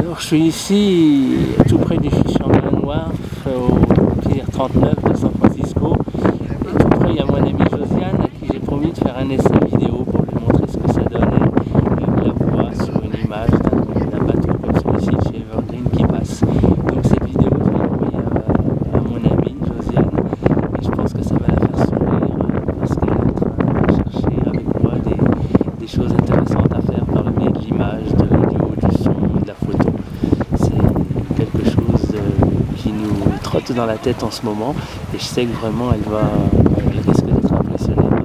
Alors je suis ici tout près du Fichon-Noir, au pier 39 de San Francisco. Et tout près il y a mon ami Josiane à qui j'ai promis de faire un essai vidéo pour lui montrer ce que ça donne. Et la voix sur une image d'un bateau comme celui-ci de chez Evergreen qui passe. Donc cette vidéo je l'ai envoyée à mon ami Josiane et je pense que ça va la faire sourire parce qu'elle est en train de chercher avec moi des choses intéressantes à faire par le biais de l'image, de l'audio, du son, de la photo. C'est quelque chose qui nous trotte dans la tête en ce moment et je sais que vraiment elle risque d'être impressionnée.